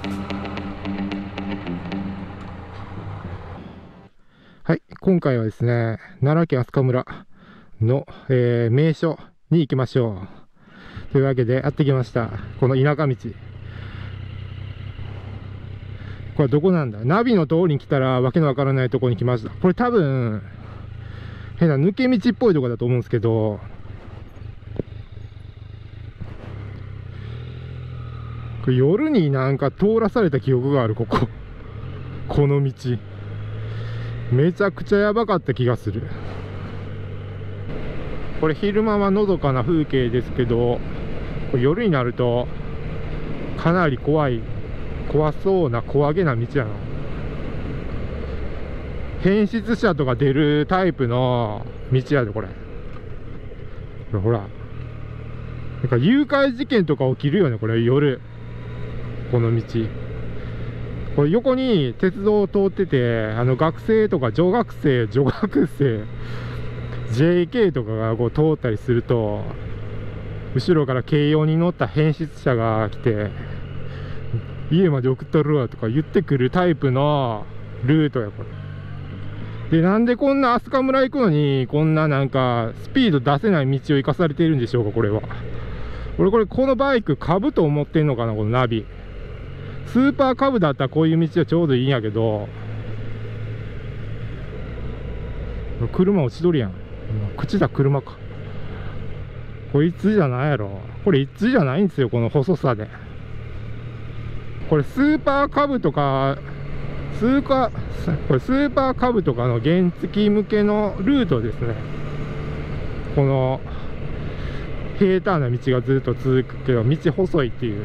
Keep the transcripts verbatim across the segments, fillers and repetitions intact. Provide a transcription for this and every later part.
はい、今回はですね、奈良県明日香村の、えー、名所に行きましょう。というわけで、やってきました。この田舎道。これはどこなんだ？ナビの通りに来たら、わけのわからないところに来ました。これ多分、変な抜け道っぽいところだと思うんですけど、これ夜になんか通らされた記憶がある、ここ。この道。めちゃくちゃやばかった気がする。これ昼間はのどかな風景ですけど、これ夜になるとかなり怖い、怖そうな怖げな道やな。変質者とか出るタイプの道やで、これ。これほら。なんか誘拐事件とか起きるよね、これ夜。この道。これ横に鉄道を通ってて、あの学生とか女学生、女学生、ジェイケー とかがこう通ったりすると、後ろから軽用に乗った変質者が来て、家まで送ったるわとか言ってくるタイプのルートや、これ。で、なんでこんな飛鳥村行くのに、こんななんか、スピード出せない道を行かされているんでしょうか、これは。俺これ、このバイク株と思ってんのかな、このナビ。スーパーカブだったらこういう道はちょうどいいんやけど、車落ちとるやん。口だ、車か。こいつじゃないやろ。これ一つじゃないんですよ、この細さで。これスーパーカブとか、スーパー、これスーパーカブとかの原付向けのルートですね。この平坦な道がずっと続くけど、道細いっていう。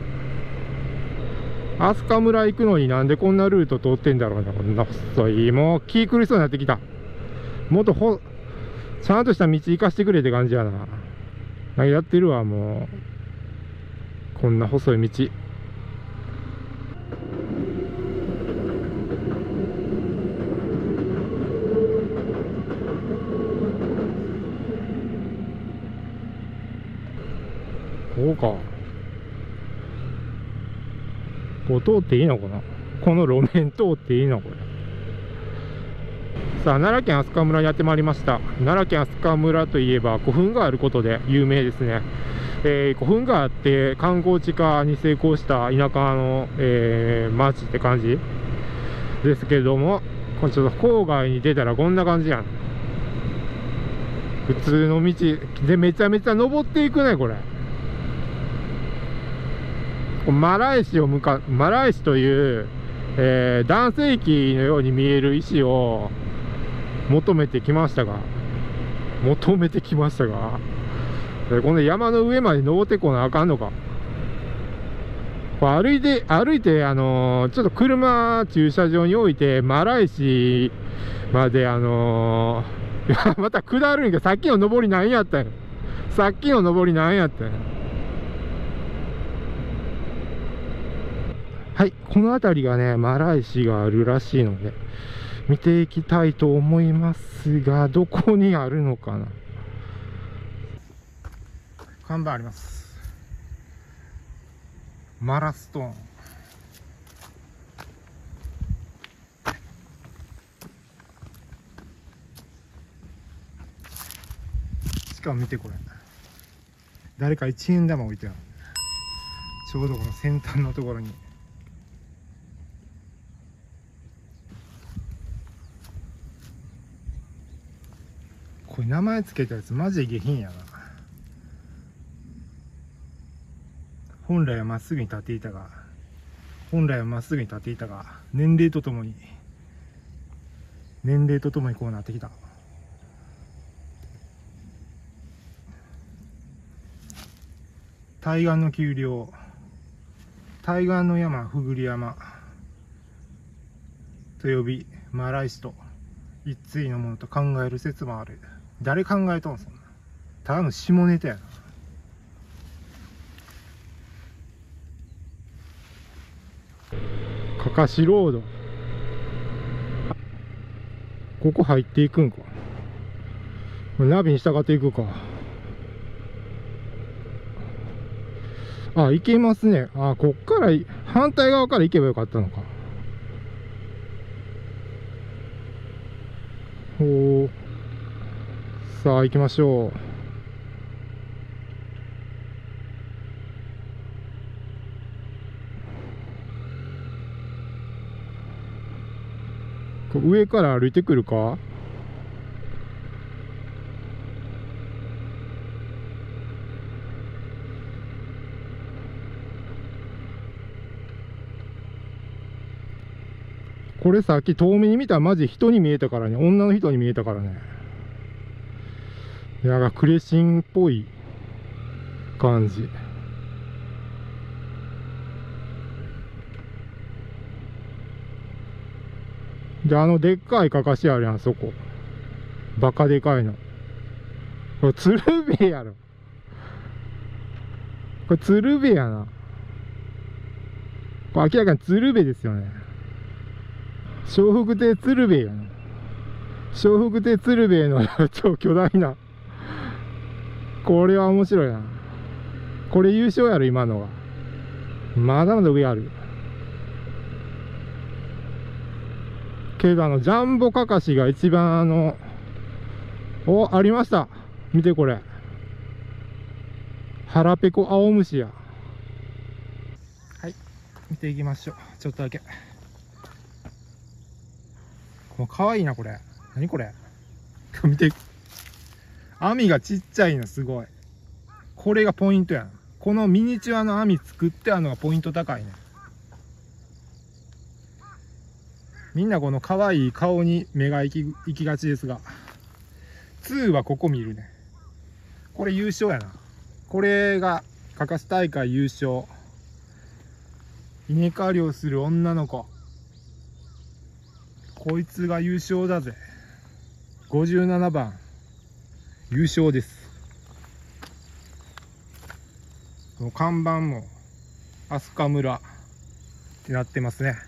飛鳥村行くのになんでこんなルート通ってんだろうな、こんな細い。もう気狂いそうになってきた。もっとほ、ちゃんとした道行かしてくれって感じやな。何やってるわ、もう。こんな細い道。こうか。こう通っていいのかな、この路面通っていいのこれ。さあ、奈良県明日香村にやってまいりました。奈良県明日香村といえば古墳があることで有名ですね。えー、古墳があって観光地化に成功した田舎の、えー、町って感じですけども、これちょっと郊外に出たらこんな感じやん。普通の道でめちゃめちゃ登っていくね、これ。マライシを向か、マライシという、えー、男性器のように見える石を求めてきましたが、求めてきましたが、この山の上まで登ってこなあかんのか。これ歩いて、歩いて、あのー、ちょっと車駐車場に置いて、マライシまで、あのー、また下るんやけど、さっきの登り何やったんや。さっきの登り何やったんや。はい、この辺りがね、マライシがあるらしいので、見ていきたいと思いますが、どこにあるのかな。看板あります。マラストーン。しかも見てこれ。誰か一円玉置いてある。ちょうどこの先端のところに。これ名前つけたやつマジで下品やな。本来はまっすぐに立っていたが、本来はまっすぐに立っていたが、年齢とともに、年齢とともにこうなってきた。対岸の丘陵、対岸の山、ふぐり山と呼び、マライシと一対のものと考える説もある。誰考えとんそんな。ただの下ネタやな。かかしロード。ここ入っていくんか。ナビに従っていくか。あ、行けますね。あ、こっから反対側から行けばよかったのか。おお、さあ行きましょう。これ上から歩いてくるか。これさっき遠目に見たらマジ人に見えたからね。女の人に見えたからね。いや、クレシンっぽい感じ。で、あのでっかいかかしあるやん、そこ。バカでかいの。これ鶴瓶やろ。これ鶴瓶やな。これ明らかに鶴瓶ですよね。笑福亭鶴瓶やな。笑福亭鶴瓶の超巨大な。これは面白いな。これ優勝やろ、今のは。まだまだ上ある。けどあの、ジャンボかかしが一番あの、お、ありました。見てこれ。腹ペコ青虫や。はい。見ていきましょう。ちょっとだけ。もう可愛いな、これ。何これ。見て。網がちっちゃいの、すごい。これがポイントやん。このミニチュアの網作ってあるのがポイント高いね。みんなこの可愛い顔に目が行き、行きがちですが。にはここ見るね。これ優勝やな。これが、かかし大会優勝。稲刈りをする女の子。こいつが優勝だぜ。ごじゅうななばん。優勝です。この看板も、飛鳥村ってなってますね。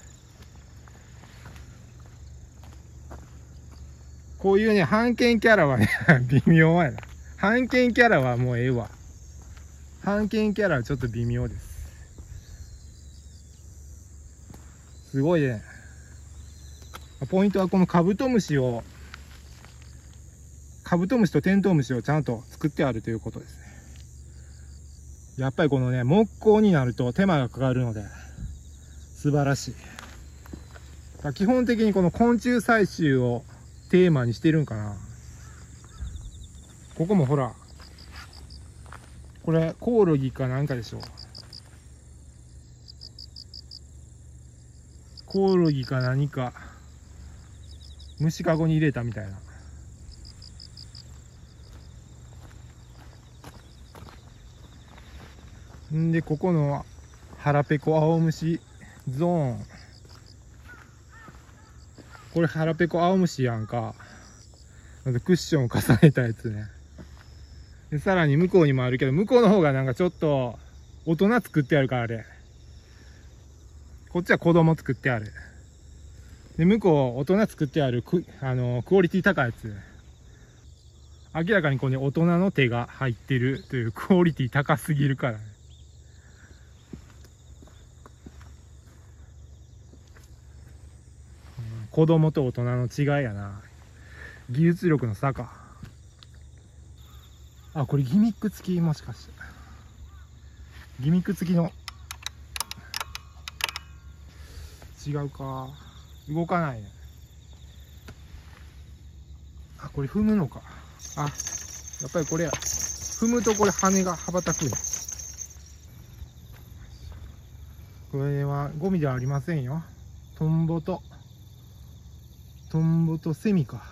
こういうね、半券キャラはね、微妙やな。半券キャラはもうええわ。半券キャラはちょっと微妙です。すごいね。ポイントはこのカブトムシを、カブトムシとテントウムシをちゃんと作ってあるということですね。やっぱりこのね、木工になると手間がかかるので、素晴らしい。基本的にこの昆虫採集をテーマにしてるんかな。ここもほら、これコオロギかなんかでしょう。コオロギか何か虫かごに入れたみたいな。んでここの腹ペコ青虫ゾーン、これ腹ペコ青虫やんか。クッションを重ねたやつね。でさらに向こうにもあるけど、向こうの方がなんかちょっと大人作ってあるからあれ。こっちは子供作ってある。で向こう大人作ってあるクあのクオリティ高いやつ。明らかにここに大人の手が入ってるというクオリティ高すぎるからね。子供と大人の違いやな。技術力の差か。あ、これギミック付き、もしかしてギミック付きの。違うか。動かないね。あ、これ踏むのか。あ、やっぱりこれや。踏むとこれ羽が羽ばたくね。これはゴミではありませんよ。トンボとトンボとセミか。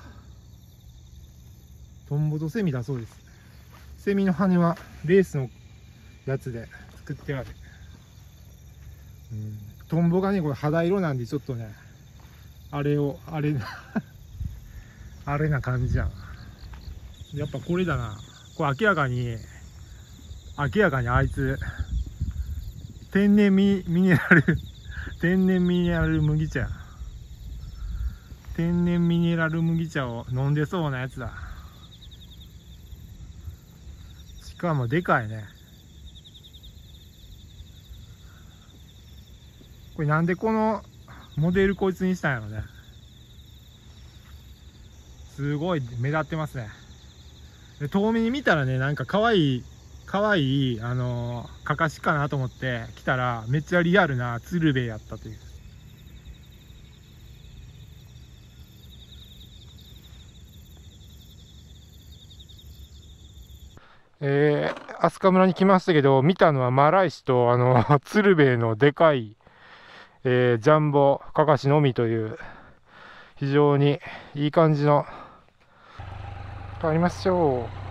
トンボとセミだそうです。セミの羽はレースのやつで作ってある。うん、トンボがね、これ肌色なんでちょっとね、あれを、あれな、あれな感じじゃん。やっぱこれだな。これ明らかに、明らかにあいつ、天然ミ、ミネラル、天然ミネラル麦茶。天然ミネラル麦茶を飲んでそうなやつだ。しかもでかいね。 これなんでこのモデルこいつにしたんやろね。すごい目立ってますね。で遠目に見たらね、なんか可愛い可愛いあのー、かかしかなと思って来たら、めっちゃリアルな鶴瓶やったという。えー、飛鳥村に来ましたけど、見たのはマライシとあの鶴瓶のでかい、えー、ジャンボかかしのみという、非常にいい感じの。帰りましょう。